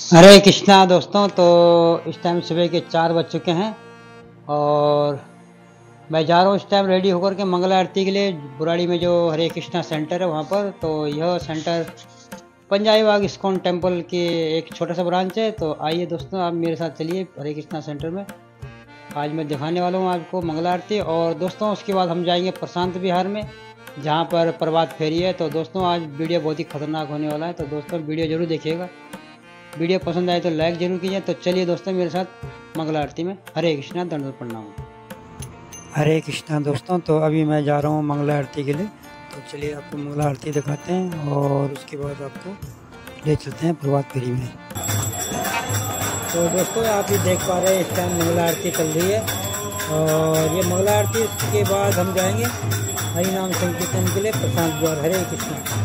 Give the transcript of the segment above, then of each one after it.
हरे कृष्णा दोस्तों। तो इस टाइम सुबह के 4 बज चुके हैं और मैं जा रहा हूँ इस टाइम रेडी होकर के मंगला आरती के लिए। बुराड़ी में जो हरे कृष्णा सेंटर है वहाँ पर। तो यह centre Punjabi Bagh ISKCON temple के एक छोटा सा ब्रांच है। तो आइए दोस्तों, आप मेरे साथ चलिए हरे कृष्णा सेंटर में। आज मैं दिखाने वाला हूँ आपको मंगला आरती। और दोस्तों उसके बाद हम जाएंगे प्रशांत विहार में, जहाँ पर प्रभात फेरी है। तो दोस्तों आज वीडियो बहुत ही खतरनाक होने वाला है, तो दोस्तों वीडियो जरूर देखिएगा। वीडियो पसंद आए तो लाइक जरूर कीजिए। तो चलिए दोस्तों मेरे साथ मंगला आरती में। हरे कृष्णा, दंडवत प्रणाम। हरे कृष्णा दोस्तों, तो अभी मैं जा रहा हूँ मंगला आरती के लिए। तो चलिए आपको मंगला आरती दिखाते हैं और उसके बाद आपको ले चलते हैं प्रभात फेरी में। तो दोस्तों आप ये देख पा रहे हैं इस टाइम मंगला आरती चल रही है। और ये मंगला आरती के बाद हम जाएंगे हरि नाम संकीर्तन के लिए प्रशांत विहार। हरे कृष्णा।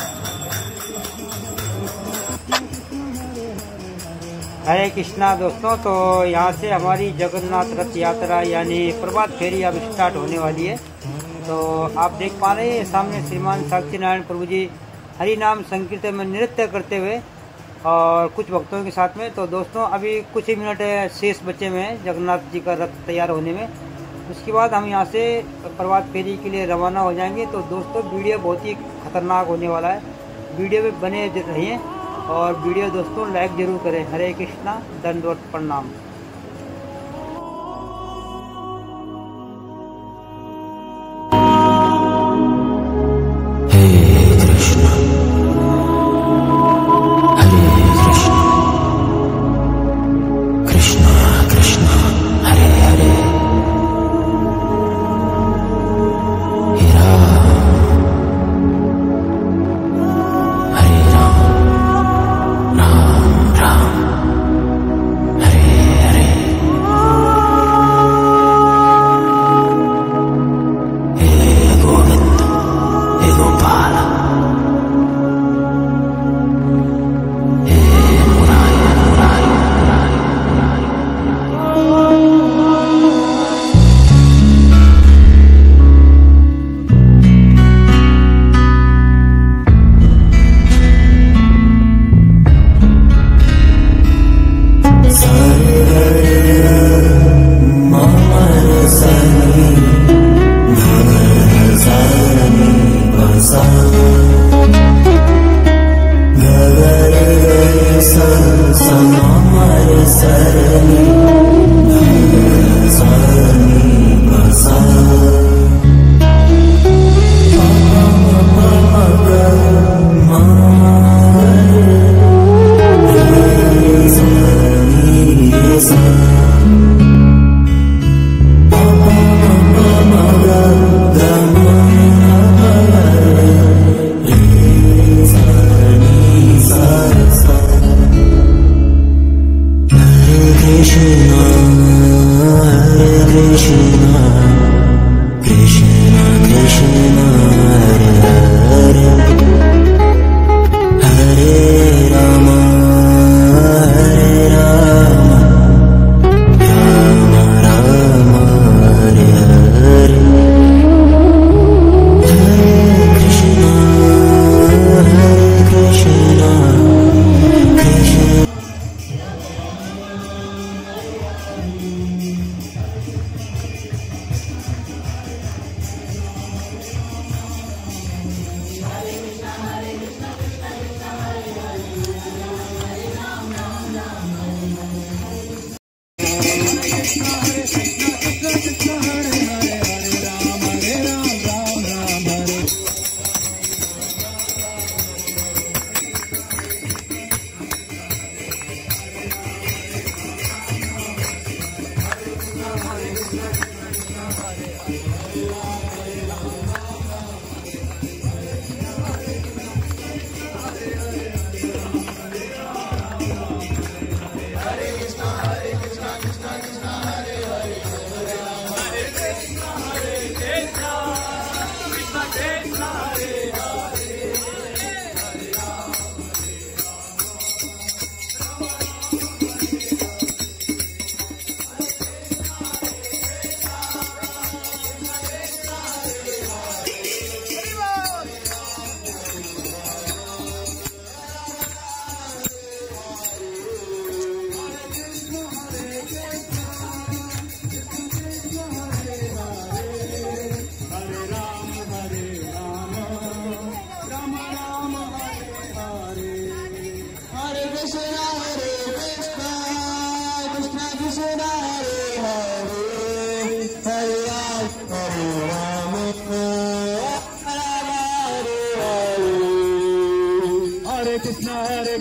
हरे कृष्णा दोस्तों, तो यहाँ से हमारी जगन्नाथ रथ यात्रा यानी प्रभात फेरी अब स्टार्ट होने वाली है। तो आप देख पा रहे हैं सामने श्रीमान साक्षी नारायण प्रभु जी हरि नाम संकीर्तन में नृत्य करते हुए और कुछ भक्तों के साथ में। तो दोस्तों अभी कुछ ही मिनट शेष बचे हुए हैं जगन्नाथ जी का रथ तैयार होने में। उसके बाद हम यहाँ से प्रभात फेरी के लिए रवाना हो जाएंगे। तो दोस्तों वीडियो बहुत ही खतरनाक होने वाला है, वीडियो में बने रहिए और वीडियो दोस्तों लाइक जरूर करें। हरे कृष्णा, दंडवत प्रणाम।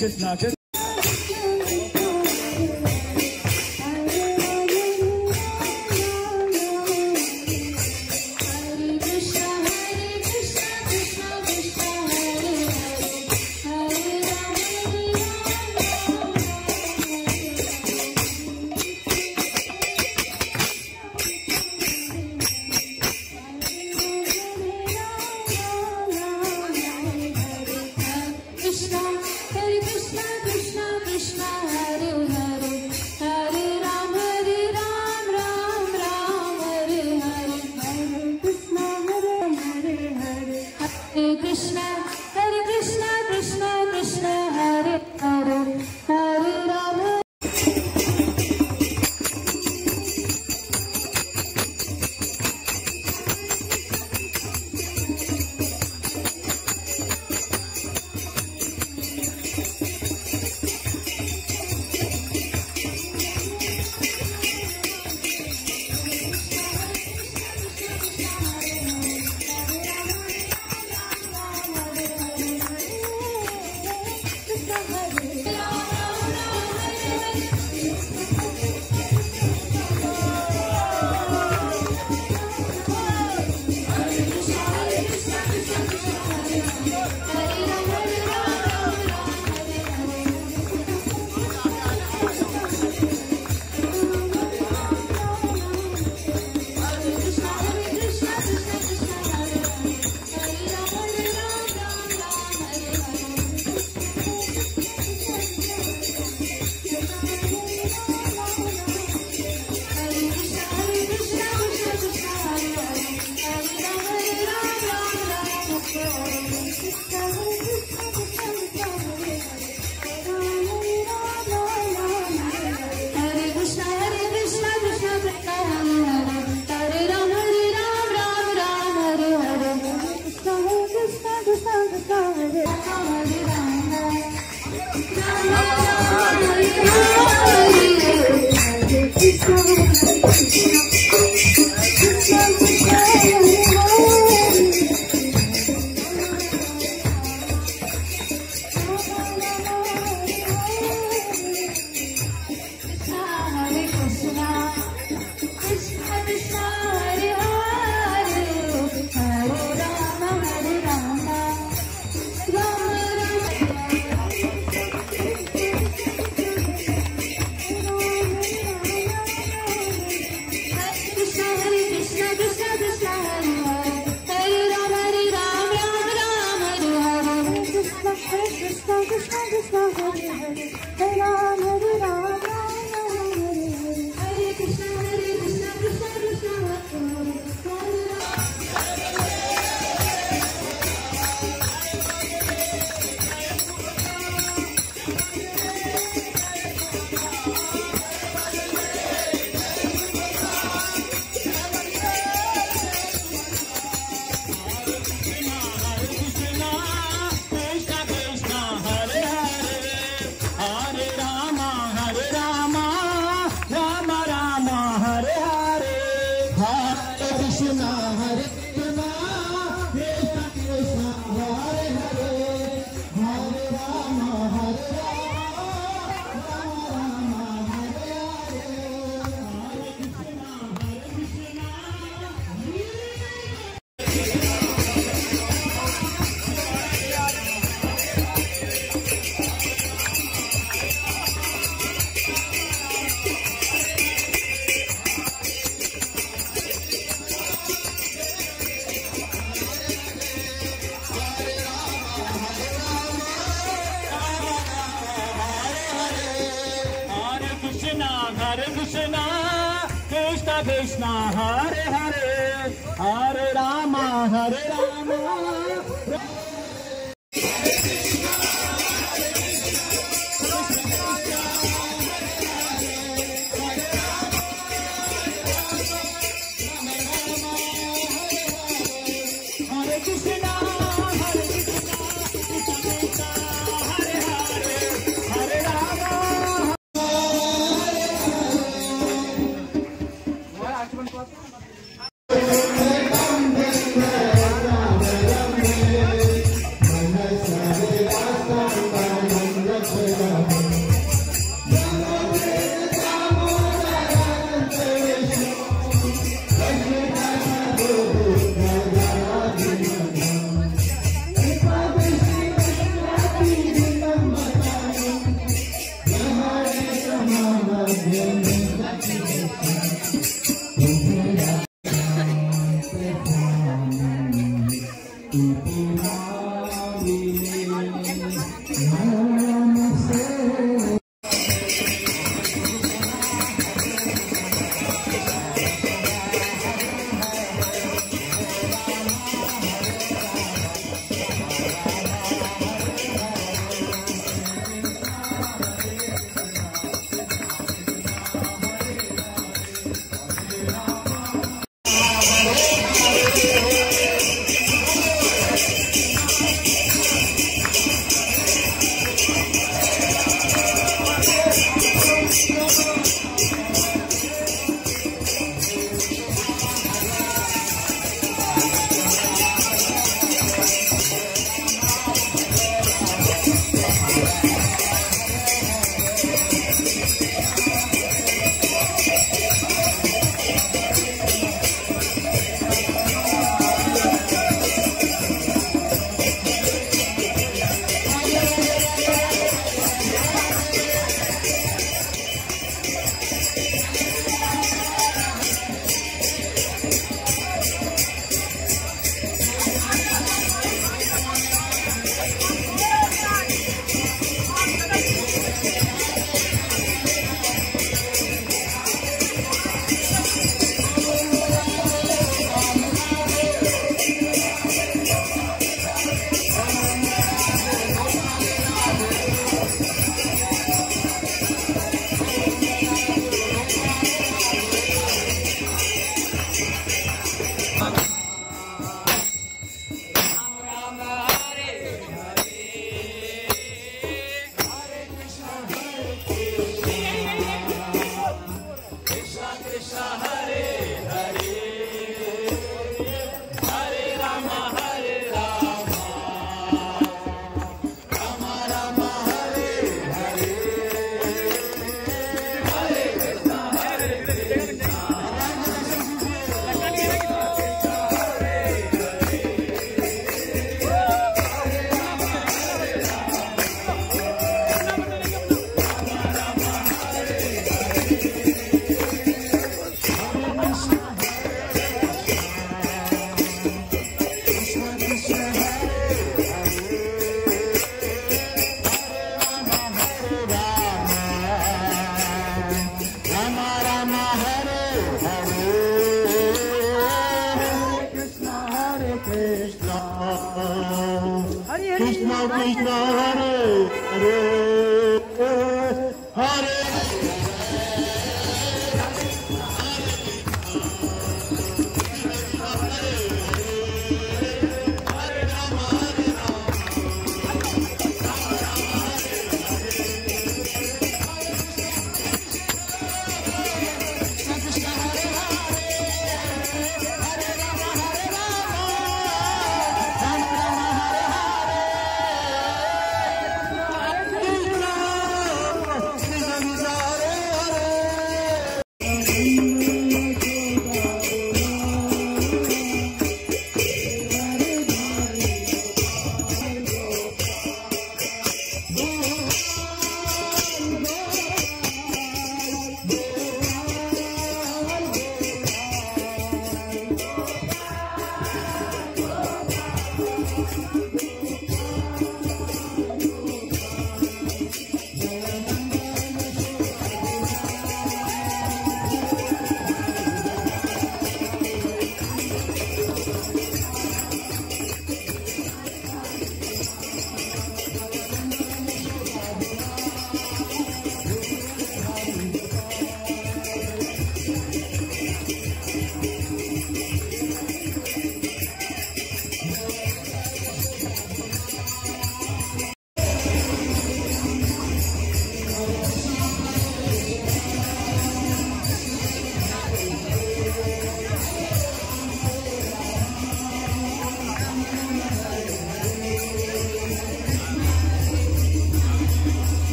Krishna Krishna Krishna Hare Hare Hare Rama Hare Rama Krishna Hare Hare Hare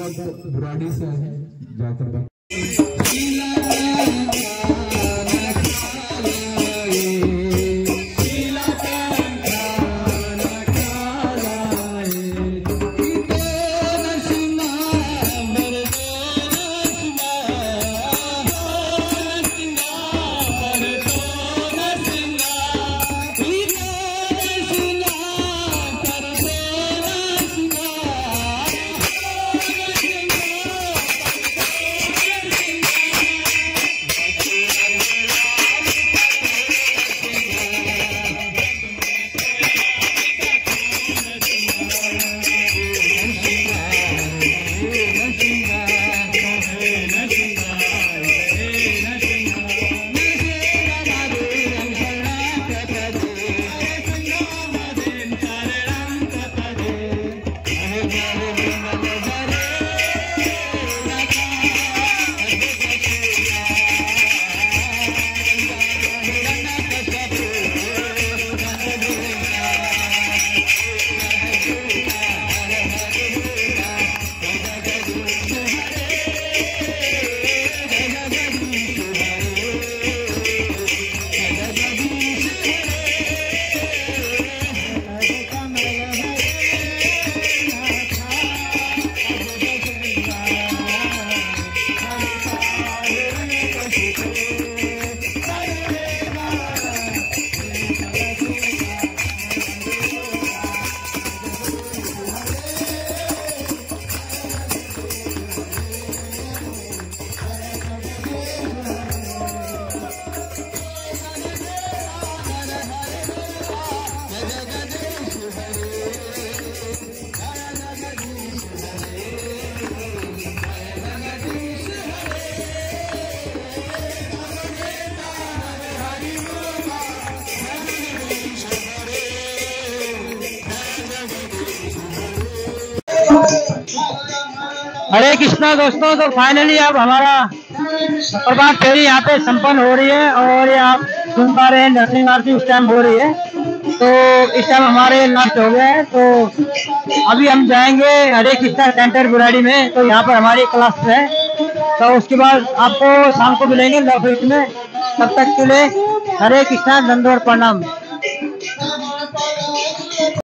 Burari से आए हैं जाकर हरे कृष्णा दोस्तों। तो फाइनली अब हमारा प्रभात फेरी यहाँ पे संपन्न हो रही है और ये आप सुन पा रहे हैं नरसिंह आरती उस टाइम हो रही है। तो इस टाइम हमारे नष्ट हो गए हैं, तो अभी हम जाएंगे हरे कृष्णा सेंटर बुराड़ी में। तो यहाँ पर हमारी क्लास है, तो उसके बाद आपको शाम को मिलेंगे लव फीस्ट में। तब तक के लिए हरे कृष्णा, दंडवत प्रणाम।